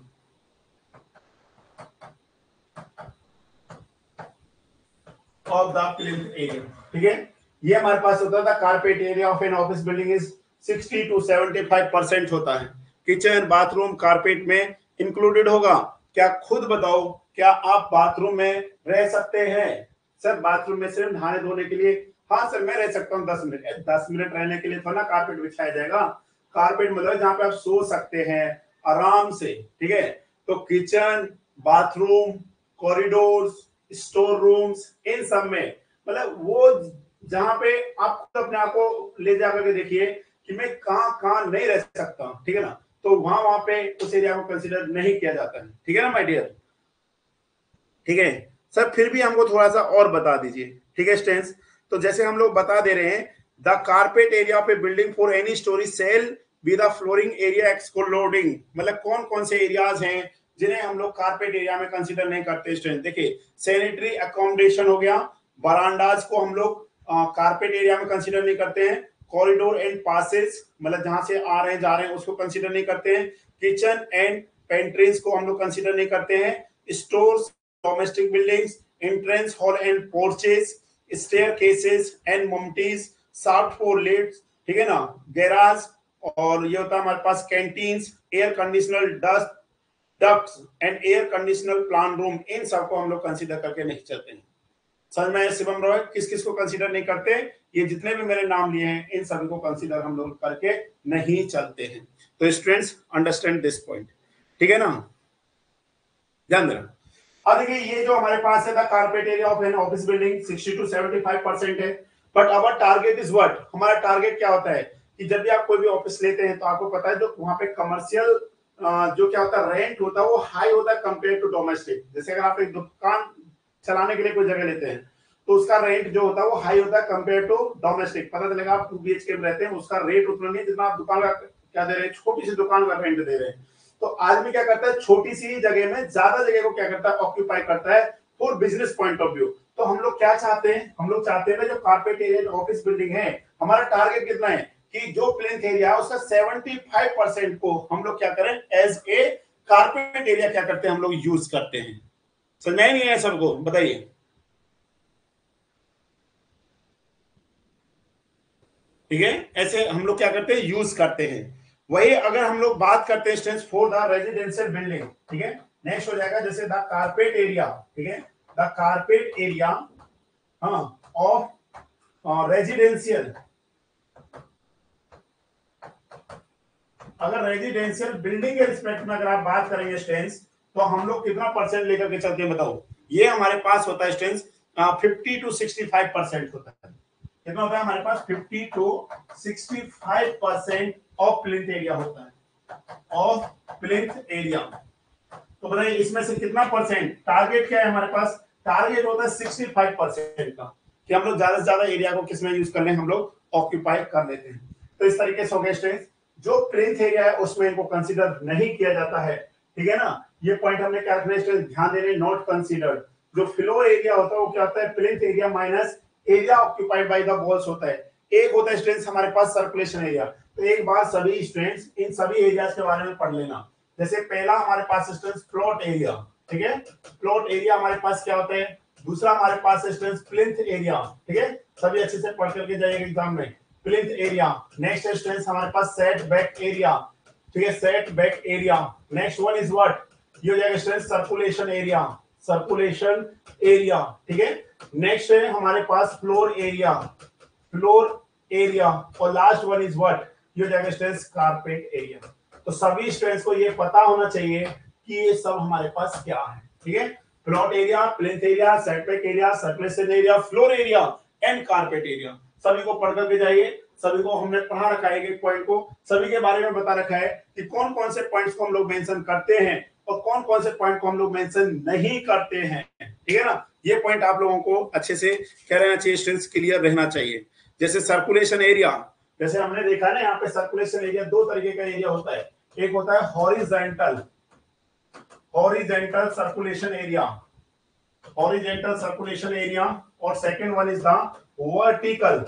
A: Of the plinth area, ठीक है, ये हमारे पास होता था carpet area of an office building is sixty to seventy five percent होता है। किचन बाथरूम कारपेट में इंक्लूडेड होगा। क्या खुद बताओ, क्या आप बाथरूम में रह सकते हैं? सर बाथरूम में सिर्फ नहाने धोने के लिए, हाँ सर मैं रह सकता हूँ दस मिनट। दस मिनट रहने के लिए तो ना कारपेट बिछाया जाएगा। कारपेट मतलब जहाँ पे आप सो सकते हैं आराम से, ठीक है। तो kitchen bathroom corridors store rooms इन सब में, मतलब वो जहां पे आप खुद अपने आप को ले जाकर के देखिए कि मैं कहां कहां नहीं रह सकता, ठीक है ना, तो वहां वहां पे उस एरिया को कंसीडर नहीं किया जाता है, ठीक है ना माय डियर, ठीक है। सर फिर भी हमको थोड़ा सा और बता दीजिए, ठीक है स्टूडेंट्स। तो जैसे हम लोग बता दे रहे हैं the carpet area of a building for any storey shall be the flooring area excluding, मतलब कौन कौन से एरियाज हैं जिन्हें हम लोग कारपेट एरिया में कंसीडर नहीं करते स्टूडेंट। देखिए सैनिटरी अकोमोडेशन हो गया, बरांडाज को हम लोग कारपेट एरिया में कंसीडर नहीं करते हैं। कॉरिडोर एंड पासेस मतलब जहां से आ रहे हैं जा रहे हैं उसको कंसीडर नहीं करते हैं। किचन एंड पेंट्रीज को हम लोग कंसीडर नहीं करते हैं। Stores domestic buildings entrance hall and porches staircases and mumties shaft for lifts, ठीक है ना, गैराज, और ये होता है हमारे पास canteens, air conditioner dust ducts and air conditioner plan room, इन सबको हम लोग कंसीडर करके नहीं चलते हैं। समझ में शिवम रॉय किस किस को कंसीडर नहीं करते? ये जितने भी मेरे नाम लिए हैं इन सभी को कंसीडर हम लोग करके नहीं चलते हैं। तो स्टूडेंट्स अंडरस्टैंड दिस पॉइंट, ठीक है ना, ध्यान देना। अब देखिए ये जो हमारे पास है the carpet area of an office building sixty to seventy five percent है, but our target is what, हमारा टारगेट क्या होता है कि जब भी आप कोई भी ऑफिस लेते हैं तो आपको पता है जो वहां पे कमर्शियल जो क्या होता है रेंट होता है वो हाई होता है कंपेयर टू डोमेस्टिक। जैसे अगर आप एक दुकान चलाने के लिए कोई जगह लेते हैं तो उसका रेंट जो होता है वो हाई होता है कंपेयर टू डोमेस्टिक। पता चलेगा आप टू बीएचके में रहते हैं उसका रेट उतना नहीं जितना आप दुकान का क्या दे रहे हैं, छोटी सी दुकान का रेंट दे रहे हैं। तो आदमी क्या करता है छोटी सी जगह में ज्यादा जगह को क्या करता है ऑक्यूपाई करता है for business point of view. तो हम लोग क्या चाहते हैं, हम लोग चाहते हैं जो कारपेट एरिया ऑफिस बिल्डिंग है हमारा टारगेट कितना है कि जो प्लेन्थ एरिया है उसका सेवेंटी फाइव परसेंट को हम लोग क्या करें एज ए कारपेट एरिया क्या करते हैं हम लोग यूज करते हैं। समझ में नहीं है सबको, बताइए। ठीक है, ऐसे हम लोग क्या करते हैं यूज करते हैं। वही अगर हम लोग बात करते हैं students for the residential building, ठीक है, नेक्स्ट हो जाएगा जैसे द कारपेट एरिया, ठीक है, द कारपेट एरिया हाँ ऑफ रेजिडेंशियल, अगर रेजिडेंशियल बिल्डिंग के रिस्पेक्ट में अगर आप बात करेंगे स्टूडेंट्स तो हम लोग कितना परसेंट लेकर के चलते हैं बताओ। ये हमारे पास होता है students fifty to sixty five percent होता है। कितना होता है हमारे पास fifty to sixty five percent of plinth area होता है, ऑफ प्लिंथ एरिया। तो बताइए इसमें से कितना परसेंट, टारगेट क्या है हमारे पास, टारगेट होता है सिक्सटी फाइव परसेंट का कि हम लोग ज्यादा से ज्यादा एरिया को किसमें यूज कर लें, हम लोग ऑक्यूपाई कर लेते हैं। तो इस तरीके से हो गए स्टूडेंट्स, जो प्लिंथ एरिया है उसमें इनको कंसीडर नहीं किया जाता है, ठीक है ना। ये पॉइंट हमने क्या ध्यान दे रहे हैं, नॉट कंसीडर्ड। जो फ्लोर एरिया होता है वो क्या होता है plinth area minus area occupied by the walls होता है। एक होता है स्टूडेंट्स हमारे पास सर्कुलेशन एरिया। तो एक बार सभी स्टूडेंट्स इन सभी एरियाज के बारे में पढ़ लेना। जैसे पहला हमारे पास स्टूडेंट्स प्लॉट एरिया, ठीक है, प्लॉट एरिया हमारे पास क्या होता है। दूसरा हमारे पास स्टूडेंट्स प्लिंथ एरिया, ठीक है, सभी अच्छे से पढ़ करके जाइएगा एग्जाम में, प्लिंथ एरिया। नेक्स्ट स्टूडेंट्स हमारे पास सेट बैक एरिया, ठीक है, set back area. Next one is what, ये हो जाएगा students circulation area, circulation area, ठीक है। नेक्स्ट है हमारे पास फ्लोर एरिया, फ्लोर एरिया, और लास्ट वन इज व्हाट, ये हो जाएगा स्ट्रेंथ कारपेट एरिया। तो सभी स्ट्रेंथ को ये पता होना चाहिए कि ये सब हमारे पास क्या है, ठीक है। Plot area, plinth area, setback area, circulation area, floor area and carpet area, सभी को पढ़ करके जाइए। सभी को हमने पढ़ा रखा है एक पॉइंट को, सभी के बारे में बता रखा है कि कौन कौन से पॉइंट्स को हम लोग मेंशन करते हैं और कौन कौन से पॉइंट को हम लोग मेंशन नहीं करते हैं, ठीक है ना। ये पॉइंट आप लोगों को अच्छे से क्या रहना चाहिए, स्ट्रेंथ क्लियर रहना चाहिए। जैसे सर्कुलेशन एरिया, जैसे हमने देखा ना यहाँ पे सर्कुलेशन एरिया दो तरीके का एरिया होता है, एक होता है horizontal, horizontal circulation area, horizontal circulation area, और second one is the vertical,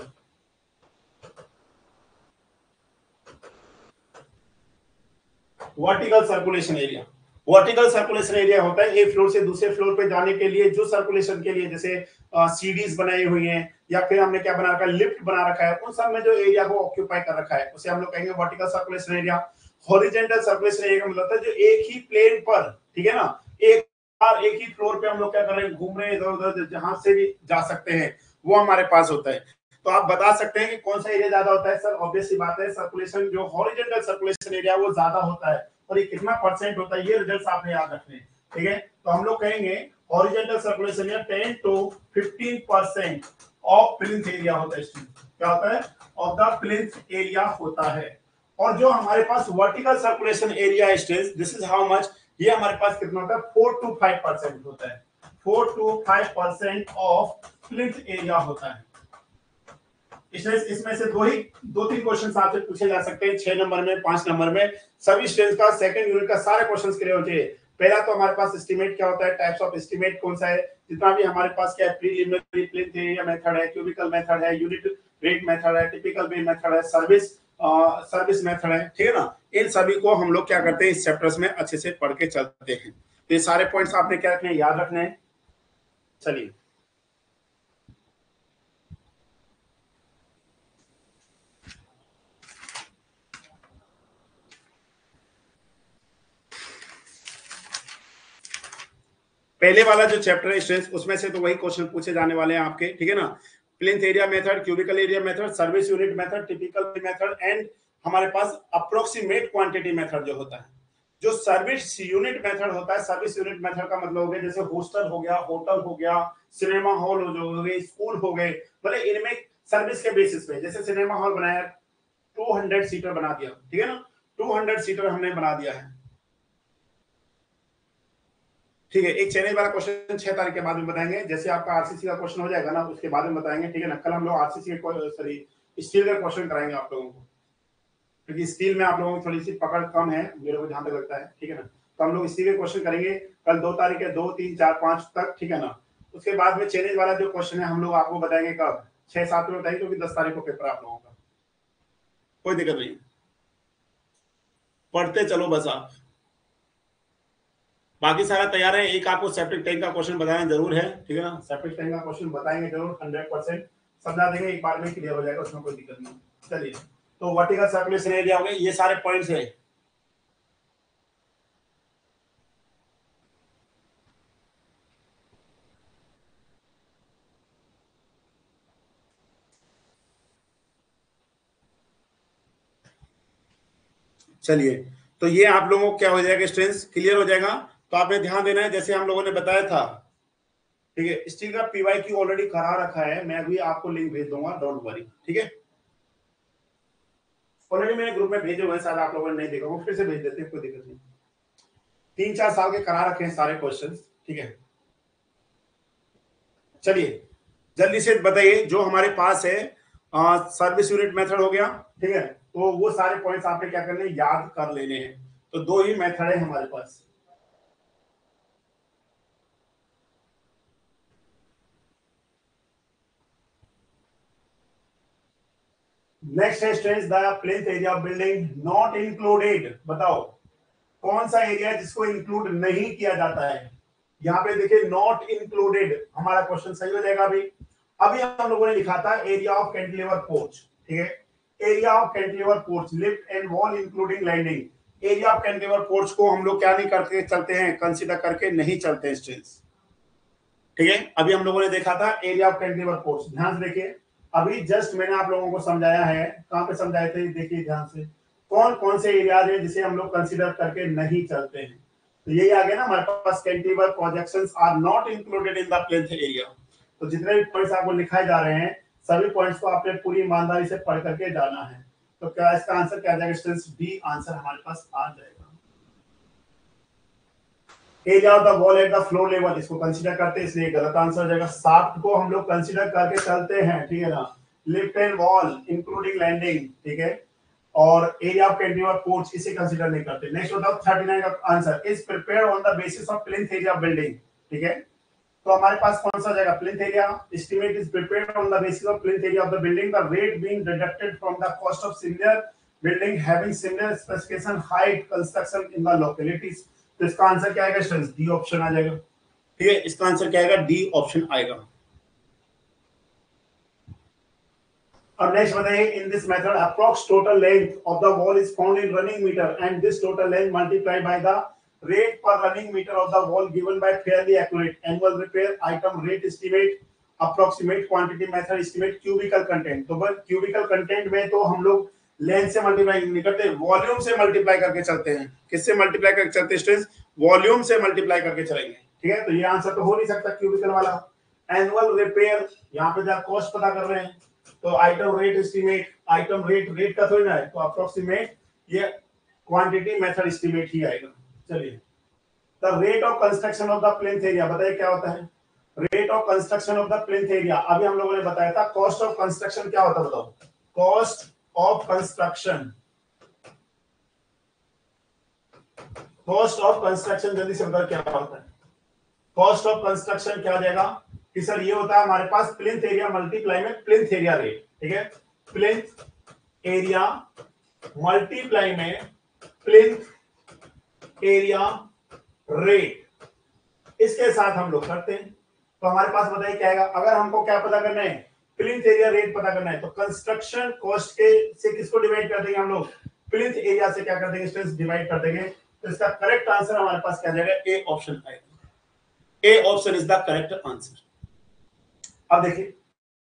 A: vertical circulation area. Vertical circulation area होता है एक फ्लोर से दूसरे फ्लोर पे जाने के लिए, जो सर्कुलेशन के लिए जैसे सीडीज बनाई हुई हैं या फिर हमने क्या बना रखा है, लिफ्ट बना रखा है, उन सब में जो एरिया को ऑक्यूपाई कर रखा है उसे हम लोग कहेंगे vertical circulation area. Horizontal circulation area का मतलब होता है जो एक ही प्लेन पर, ठीक है ना, एक बार एक ही फ्लोर पे हम लोग क्या कर रहे हैं, घूम रहे हैं इधर उधर, जहां से भी जा सकते हैं, वो हमारे पास होता है। तो आप बता सकते हैं कि कौन सा एरिया ज्यादा होता है। सर ऑब्वियस सी बात है, सर्कुलेशन जो हॉरिजॉन्टल सर्कुलेशन एरिया वो ज्यादा होता है, और ये कितना परसेंट होता है ये रिजल्ट्स आपने याद रखने हैं, ठीक है। तो हम लोग कहेंगे horizontal circulation area ten to fifteen percent of plinth area होता है, क्या होता है, ऑफ द प्लिंथ एरिया होता है। और जो हमारे पास vertical circulation area strength, this is how much, ये हमारे पास कितना होता है, फोर टू फाइव परसेंट होता है, four to five percent of plinth area होता है। इसमें से दो ही दो तीन क्वेश्चन आपसे पूछे जा सकते हैं, छह नंबर में, पांच नंबर में, सभी स्ट्रेंथ का सेकंड यूनिट का सारे क्वेश्चंस क्लियर होने चाहिए। पहला तो हमारे पास एस्टीमेट क्या होता है, टाइप्स ऑफ एस्टीमेट कौन सा है, जितना भी हमारे पास क्या है, प्रीलिमिनरी, प्लिंथ एरिया मेथड है, क्यूबिकल मेथड है, यूनिट रेट मेथड है, टिपिकल बे मेथड है, सर्विस सर्विस मेथड है, ठीक है ना। इन सभी को हम लोग क्या करते हैं, इस चैप्टर्स में अच्छे से पढ़ के चलते हैं। तो ये सारे पॉइंट्स आपने क्या रखने हैं, याद रखने हैं। चलिए पहले वाला जो चैप्टर है स्ट्रेंथ, उसमें से तो वही क्वेश्चन पूछे जाने वाले हैं आपके, ठीक है ना। Plinth area method, cubical area method, service unit method, typical method and हमारे पास अप्रोक्सीमेट क्वांटिटी मेथड जो होता है। जो सर्विस यूनिट मेथड होता है, सर्विस यूनिट मेथड का मतलब हो गया जैसे हॉस्टल हो गया, होटल हो गया, सिनेमा हॉल हो गए, स्कूल हो गए, मतलब इनमें सर्विस के बेसिस पे, जैसे सिनेमा हॉल बनाया टू हंड्रेड सीटर बना दिया, ठीक है ना, टू हंड्रेड सीटर हमने बना दिया है, ठीक है। एक चैलेंज वाला क्वेश्चन छह तारीख के बाद में बताएंगे, जैसे आपका आरसीसी का क्वेश्चन हो जाएगा ना उसके बाद में बताएंगे, ठीक है ना। कल हम लोग आरसीसी के सॉरी स्टील का क्वेश्चन कराएंगे आप लोगों को, क्योंकि स्टील में आप लोगों की थोड़ी सी पकड़ कम है मेरे को जहां तक लगता है, ठीक है ना। तो हम लोग स्टील के क्वेश्चन करेंगे कल दो तारीख है, दो तीन चार पांच तक, ठीक है ना। उसके बाद में चैलेंज वाला जो क्वेश्चन है हम लोग आपको बताएंगे कब, छह सात में बताएंगे, क्योंकि दस तारीख को पेपर आप लोगों का, कोई दिक्कत नहीं, पढ़ते चलो बस आप, बाकी सारा तैयार है। एक आपको सेप्टिक टैंक का क्वेश्चन बताना जरूर है, ठीक है ना, सेप्टिक टैंक का क्वेश्चन बताएंगे जरूर, हंड्रेड परसेंट समझा देंगे, एक बार में क्लियर हो जाएगा, उसमें कोई दिक्कत नहीं। चलिए, तो वर्टिकल सर्कुलेशन एरिया हो गए, ये सारे पॉइंट्स है। चलिए, तो ये आप लोगों को क्या हो जाएगा, स्ट्रेंथ क्लियर हो जाएगा। तो आपने ध्यान देना है, जैसे हम लोगों ने बताया था, ठीक है। स्टील का पीवाई की ऑलरेडी करा रखा है, मैं भी आपको लिंक भेज दूंगा, डोंट वरी, ठीक है। ऑलरेडी मैंने ग्रुप में भेजे हुए हैं, शायद आप लोगों ने नहीं देखा, वो फिर से भेज देते हैं, कोई दिक्कत नहीं। तीन चार साल के करा रखे हैं सारे क्वेश्चन, ठीक है। चलिए जल्दी से बताइए, जो हमारे पास है सर्विस यूनिट मेथड हो गया, ठीक है। तो वो सारे पॉइंट्स आपने क्या करने, याद कर लेने हैं। तो दो ही मेथड है हमारे पास, नेक्स्ट है strength the plinth area building not included. बताओ कौन सा एरिया है जिसको इंक्लूड नहीं किया जाता है। यहाँ पे देखिए नॉट इंक्लूडेड, हमारा क्वेश्चन सही हो जाएगा। अभी अभी हम लोगों ने लिखा था एरिया ऑफ कैंटिलीवर पोर्च, ठीक है। Area of cantilever porch, lift and wall including landing. Area of cantilever porch को हम लोग क्या नहीं करते, चलते हैं, कंसीडर करके नहीं चलते हैं स्ट्रेंथ, ठीक है, अभी हम लोगों ने देखा था एरिया ऑफ कैंटिलीवर कोर्स। ध्यान से देखिए, अभी जस्ट मैंने आप लोगों को समझाया है, कहां पे समझाए थे, देखिए ध्यान से, कौन कौन से एरियाज है जिसे हम लोग कंसीडर करके नहीं चलते हैं। तो यही आ गया ना हमारे पास, cantilever projections are not included in the plinth area. तो जितने भी पॉइंट्स आपको लिखाए जा रहे हैं, सभी पॉइंट्स को आपने पूरी ईमानदारी से पढ़ करके जाना है। तो क्या इसका आंसर क्या आ जाएगा स्टूडेंट्स? डी आंसर हमारे पास आ जाएगा। Area of the wall at the floor level, इसको कंसीडर करते हैं, इसलिए गलत आंसर हो जाएगा। साफ्ट को हम लोग कंसीडर करके चलते हैं, ठीक है ना। Lift and wall including landing, ठीक है। और एरिया ऑफ कैंटिलीवर पोर्च इसे कंसीडर नहीं करते। नेक्स्ट बताओ थर्टी नाइन का answer, is prepared on the basis of plinth area building, ठीक है। तो हमारे पास कौन सा जाएगा? Plinth area estimate is prepared on the basis of plinth area of the building, the rate being deducted from the cost of similar building having similar specification, height, construction in the localities. तो इसका आंसर क्या आएगा स्टूडेंट्स? डी ऑप्शन आ जाएगा, ठीक है। इसका आंसर क्या आएगा? डी ऑप्शन आएगा। अब नेक्स्ट बताइए, in this method approx total length of the wall is found in running metre and this total length multiplied by the rate per running meter of the wall given by fairly accurate annual repair item rate estimate approximate quantity method estimate cubical content। तो बस cubical content में तो हम लोग लेंथ से मल्टीप्लाई नहीं करते, वॉल्यूम से मल्टीप्लाई करके चलते हैं। किससे मल्टीप्लाई करके चलते हैं स्टूडेंट्स? वॉल्यूम से मल्टीप्लाई करके चलेंगे, ठीक है। तो ये आंसर तो हो नहीं सकता क्यूबिकल वाला। एनुअल रिपेयर, यहाँ पे जब कॉस्ट पता कर रहे हैं तो item rate estimate, item rate rate का थोड़ी ना है, तो अप्रोक्सीमेट ये क्वांटिटी मेथड एस्टिमेट ही आएगा। चलिए, the rate of construction of the plinth area, बताइए क्या होता है rate of construction of the plinth area? अभी हम लोगों ने बताया था कॉस्ट ऑफ कंस्ट्रक्शन क्या होता है, बताओ। Cost of construction, cost of construction जल्दी से बताओ क्या होता है। कॉस्ट ऑफ कंस्ट्रक्शन क्या आ जाएगा कि सर ये होता है हमारे पास प्लिंथ एरिया मल्टीप्लाई में प्लिंथ एरिया रेट, ठीक है। प्लिंथ एरिया मल्टीप्लाई में प्लिंथ एरिया रेट, इसके साथ हम लोग करते हैं। तो हमारे पास बताइए क्या आएगा? अगर हमको क्या पता करना है? प्लिंथ एरिया रेट पता करना है, तो कंस्ट्रक्शन कॉस्ट के से किसको डिवाइड कर देंगे हम लोग? प्लिंथ एरिया से क्या कर देंगे स्टूडेंट्स? डिवाइड कर देंगे। तो इसका करेक्ट आंसर हमारे पास क्या जाएगा? ए ऑप्शन आएगा। A option is the correct answer. अब देखिए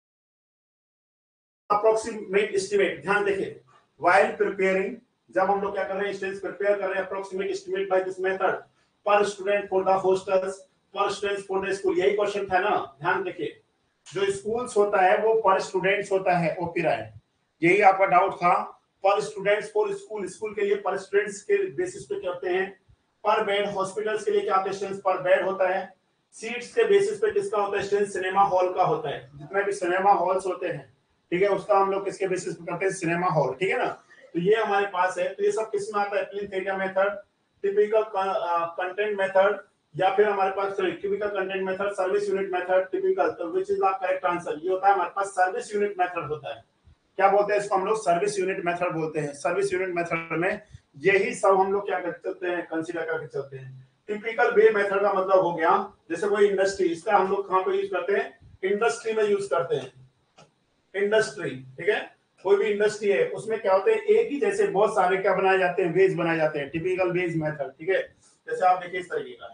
A: अप्रोक्सीमेट एस्टिमेट, ध्यान देखिए, व्हाइल प्रिपेयरिंग, जब हम लोग क्या कर रहे हैं स्टूडेंट्स? प्रिपेयर कर रहे हैं approximate estimate by this method per student for the hostels, per student for the school, यही क्वेश्चन था ना। ध्यान देखिए, जो स्कूल्स होता है वो पर स्टूडेंट्स होता है, ओपी राय, यही आपका डाउट था। पर स्टूडेंट्स फॉर स्कूल, स्कूल के लिए पर स्टूडेंट्स के बेसिस पे क्या होते हैं? पर बेड। हॉस्पिटल्स के लिए क्या होता है स्टूडेंट्स? पर बेड होता है। सीट्स के बेसिस पे किसका होता है स्टूडेंट्स? सिनेमा हॉल का होता है। जितने भी सिनेमा हॉल्स होते हैं, ठीक है, उसका हम लोग किसके बेसिस पे करते हैं? सिनेमा हॉल, ठीक है ना। तो ये हमारे पास है। तो ये सब किस में आता है? Plinth area method, typical content method, या फिर हमारे पास typical content method, service unit method, typical, तो which is the correct answer? ये होता है हमारे पास सर्विस यूनिट मेथड होता है। क्या बोलते हैं इसको हम लोग? सर्विस यूनिट मेथड बोलते हैं। सर्विस यूनिट मेथड में यही सब हम लोग क्या करते चलते हैं? कंसीडर करके चलते हैं। टिपिकल वे मेथड का मतलब हो गया जैसे कोई इंडस्ट्री, इसका हम लोग कहां पे यूज करते हैं? इंडस्ट्री में यूज करते हैं। इंडस्ट्री, ठीक है, कोई भी इंडस्ट्री है उसमें क्या होते हैं? एक ही जैसे बहुत सारे क्या बनाए जाते हैं? वेज बनाए जाते हैं, टिपिकल वेज मेथड, ठीक है। जैसे आप देखिए इस तरीके का है,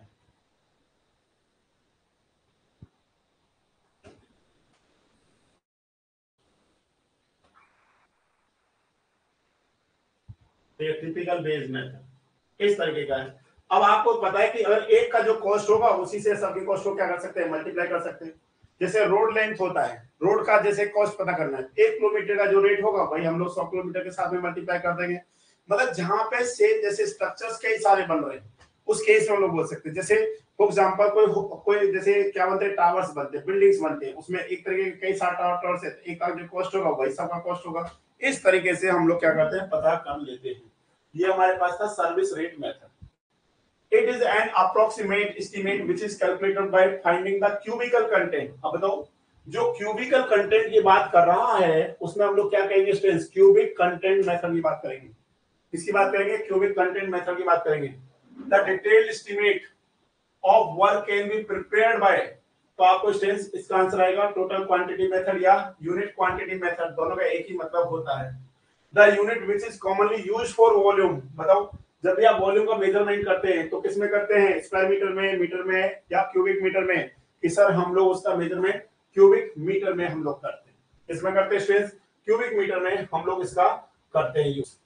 A: टिपिकल वेज मेथड इस तरीके का है। अब आपको पता है कि अगर एक का जो कॉस्ट होगा उसी से सबकी कॉस्ट को क्या कर सकते हैं? मल्टीप्लाई कर सकते हैं। जैसे रोड लेंथ होता है, रोड का जैसे कॉस्ट पता करना है, एक किलोमीटर का जो रेट होगा भाई हम लोग सौ किलोमीटर के साथ में मल्टीप्लाई कर देंगे। मतलब जहां पे सेम जैसे स्ट्रक्चर्स कई सारे बन रहे हैं उस केस में हम लोग बोल सकते हैं। जैसे फॉर एग्जांपल कोई कोई जैसे क्या बनते हैं? टावर्स बनते हैं, बिल्डिंग्स बनते हैं, उसमें एक तरीके के कई सारे टावर टावर्स है, एक का जो कॉस्ट होगा वही सबका कॉस्ट होगा। इस तरीके से हम लोग क्या करते हैं? पता कर लेते हैं। ये हमारे पास था service rate method. It is an approximate estimate which is calculated by finding the cubical content। अब बताओ, जो cubical content की बात कर रहा है उसमें हम लोग क्या कहेंगे स्टूडेंट्स? cubic content मेथड की बात करेंगे। किसकी बात करेंगे? cubic content मेथड की बात करेंगे। The detailed estimate of work can be prepared by, तो आपको स्टूडेंट्स इसका आंसर आएगा टोटल क्वांटिटी मेथड या यूनिट क्वांटिटी मेथड, दोनों का एक ही मतलब होता है। The unit which is commonly used for volume, बताओ, जब भी आप वॉल्यूम का मेजरमेंट करते हैं तो किस में करते हैं? स्क्वायर मीटर में, मीटर में या क्यूबिक मीटर में? कि सर हम लोग उसका मेजरमेंट क्यूबिक मीटर में हम लोग करते हैं। इसमें करते हैं स्टूडेंट्स, क्यूबिक मीटर में हम लोग इसका करते हैं use.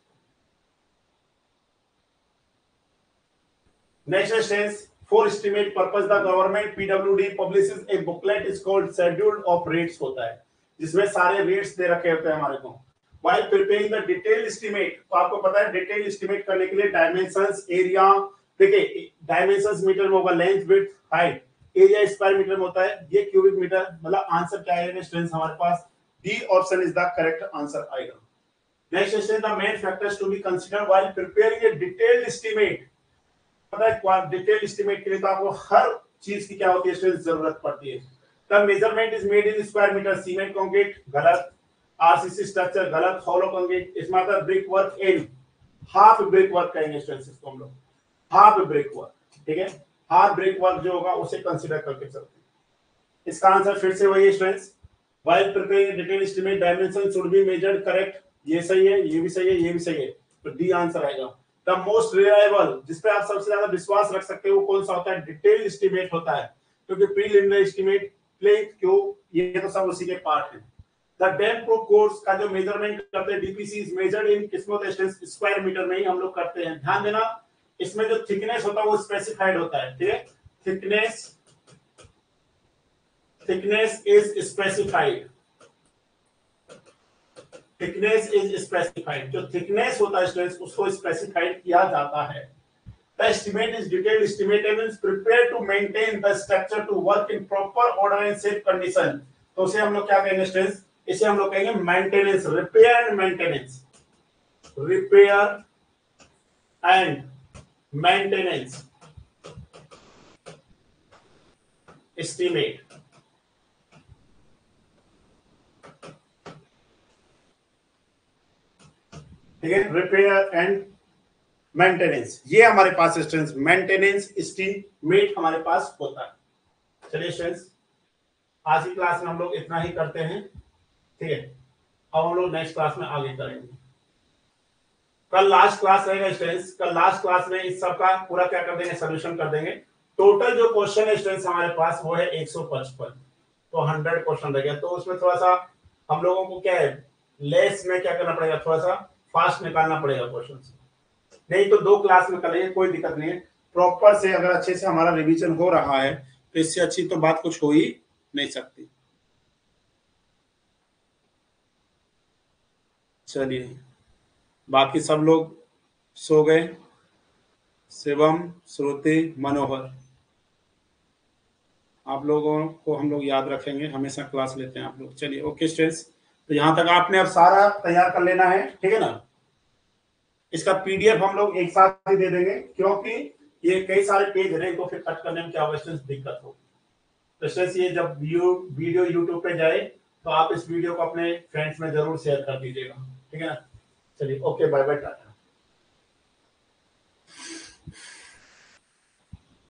A: Next students, for estimate purpose the government PWD publishes a booklet is called schedule of rates होता है, जिसमें सारे रेट्स दे रखे होते हैं हमारे को। While preparing the detailed estimate, तो आपको पता है डिटेल एस्टिमेट करने के लिए डायमेंशंस, एरिया, देखिए डायमेंशंस मीटर में होगा, length, width, height, area square metre में होता है, ये क्यूबिक मीटर। मतलब आंसर क्या आएगा स्टूडेंट्स हमारे पास? D option is the correct answer आएगा। Next question, the main factors to be considered while preparing a detailed estimate. पता है डिटेल एस्टिमेट के लिए तो आपको हर चीज की क्या होती है स्टूडेंट्स, जरूरत पड़ती है। The measurement is made in square metre, cement concrete गलत, आरसीसी स्ट्रक्चर गलत, होलो कंक्रीट, इसमें आता है brick work in, half brick work कहेंगे स्टूडेंट्स इसको हम लोग, हाफ ब्रिक वर्क, ठीक है, हाफ ब्रिक वर्क जो होगा उसे कंसीडर करके चलते हैं। इसका आंसर फिर से वही है students, while preparing detail estimate dimension should be measured correct, ये सही है, ये भी सही है, ये भी सही है, तो डी आंसर आएगा। द मोस्ट रिलायबल, जिस पे आप सबसे ज्यादा विश्वास रख सकते हो वो कौन सा होता है? डिटेल एस्टिमेट होता है, क्योंकि प्रीलिमिनरी एस्टिमेट, प्लेन, क्यू, ये तो सब उसी के पार्ट है। द डैम प्रूफ कोर्स का जो मेजरमेंट करते हैं डीपीसी इज मेजर्ड इन किसमें होता है? स्क्वायर मीटर में ही हम लोग करते हैं। ध्यान देना, इसमें जो थिकनेस होता है वो स्पेसिफाइड होता है, ठीक है, thickness thickness is specified, thickness is specified, जो थिकनेस होता है स्टूडेंट्स उसको स्पेसिफाइड किया जाता है। The estimate is detailed estimate and is prepared to maintain the structure to work in proper order and safe condition। तो उसे हम लोग क्या कहेंगे स्टूडेंट्स? इसे हम लोग कहेंगे maintenance, repair and maintenance, repair and maintenance estimate. ठीक है, रिपेयर एंड मेंटेनेंस, ये हमारे पास स्टूडेंट्स मेंटेनेंस एस्टिमेट हमारे पास होता है। चलिए स्टूडेंट्स, आज की क्लास में हम लोग इतना ही करते हैं, ठीक है। अब हम लोग नेक्स्ट क्लास में आगे करेंगे। कल लास्ट क्लास रहेगा स्टूडेंट्स, कल लास्ट क्लास में इस सब का पूरा क्या कर देंगे? सोल्यूशन कर देंगे। टोटल जो क्वेश्चन है स्टूडेंट्स हमारे पास वो है एक सौ पचपन, तो हंड्रेड क्वेश्चन रह गया, तो उसमें थोड़ा सा हम लोगों को क्या है, लेस में क्या करना पड़ेगा, थोड़ा सा फास्ट निकालना पड़ेगा क्वेश्चन, नहीं तो दो क्लास में करेंगे, कोई दिक्कत नहीं है। प्रॉपर से अगर अच्छे से हमारा रिवीजन हो रहा है तो इससे अच्छी तो बात कुछ हो ही नहीं सकती। चलिए, बाकी सब लोग सो गए? शिवम, श्रुति, मनोहर, आप लोगों को हम लोग याद रखेंगे, हमेशा क्लास लेते हैं आप लोग। चलिए ओके स्टूडेंट्स, तो यहाँ तक आपने अब सारा तैयार कर लेना है, ठीक है ना। इसका पीडीएफ हम लोग एक साथ ही दे देंगे, क्योंकि ये कई सारे पेज रहे तो फिर कट करने में क्या होगा, दिक्कत हो। तो स्टूडेंट्स ये जब वीडियो यूट्यूब पे जाए तो आप इस वीडियो को अपने फ्रेंड्स में जरूर शेयर कर दीजिएगा, ठीक है ना। चलिए ओके, बाय बाय, टाटा।